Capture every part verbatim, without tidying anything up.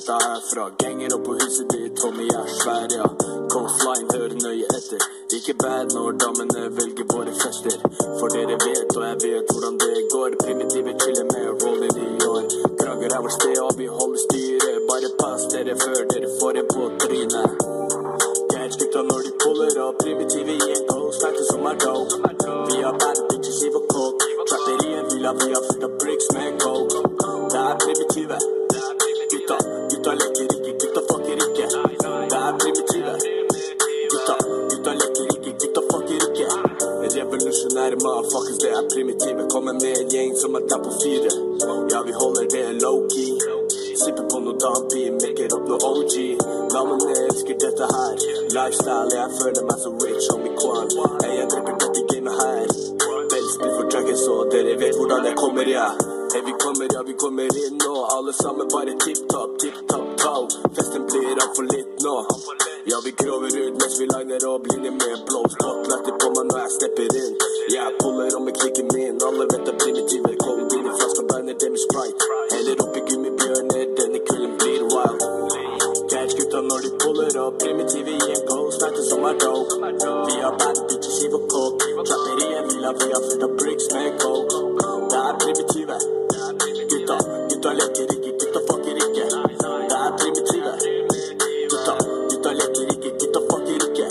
gutta herfra. Ganger opp på huset ditt, homie, jeg er svær, ja. Coastline, hør nøye etter. Ikke bad når damene velger våre fester. For dere vet, og jeg vet hvordan det går. Primitive chiller med rollen i år. Krager er vår sted, og vi holder styret. Bare pass dere før dere får en på trynet. Gutta når de puller opp, primitive gjengos, fælte som er dope. Vi har bad bitches i vår coke. Trapper i en villa, vi har fylt av bricks med coke. Det er primitive. Gutta, gutta leker ikke, gutta fucker ikke. Det er primitive. Gutta, gutta leker ikke, gutta fucker ikke. Revolusjonære motherfuckers, det er primitive. Kommer med en gjeng som er der på fire. Ja, vi holder det low-key. Sipper på noe dampi, maker opp noe O G. Damene elsker dette her. Lifestyle, jeg føler meg så rich, homie Kwan. Hey, jeg dripper dette gamet her. Velspill for tracket, så dere vet hvordan jeg kommer, ja. Hey, vi kommer, ja, vi kommer inn nå. Alle sammen bare tipp-topp, tipp-topp, tall. Festen blir alt for litt nå. Ja, vi grover ut mens vi liner opp linjer med blå spotlighter på meg når jeg stepper inn. Jeg puller om med klikken min. Alle vet det primitive. Cold in i flaska, banner dem i Sprite. Heller oppi gummibjørner, denne kvelden blir wild. Catch gutta når de puller opp. Primitive gjengos, fælte som er dope. Vi har bad bitches i vår coke. Trapper i en villa, vi har fylt av bricks med coke. Det er primitive. Gutta, gutta leker ikke, gutta fucker ikke. Det er primitive. Gutta, gutta leker ikke, gutta fucker ikke.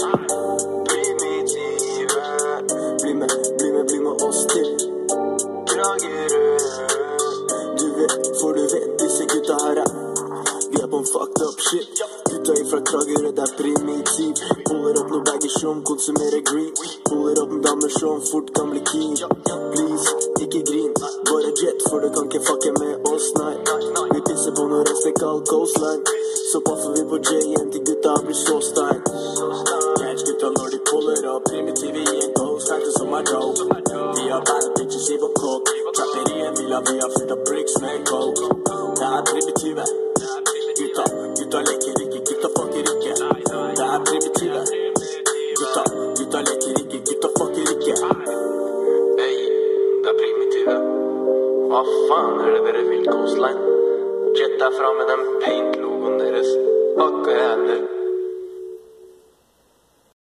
Primitive. Bli med, bli med, bli med oss til Kragerø. Du vet, for du vet disse gutta her er. Vi er på en fucked up shit. Gutta ifra Kragerø, det er primitiv. Puller opp noen bagger som konsumerer green. Puller opp en damer som fort kan bli keen. Please, ikke grin. Bare jet, for du kan ikke fucke med oss, nei. Vi pisser på noe rest jeg kaller coastline. Så paffer vi på J N til gutta blir så stein. Catch gutta når de puller opp. Primitive gjengos, fælte som er dope. Vi har bad bitches i vår coke. Trapper i en villa, vi har fylt av bricks med coke. Det er primitive. Gutta, gutta leker ikke, gutta fucker ikke. Det er primitive. Gutta, gutta leker ikke, gutta fucker ikke. Hey, det er primitive. Hva faen er det dere vil, Coastline? Jet derfra med den paint-logoen deres. Akkurat jævlig.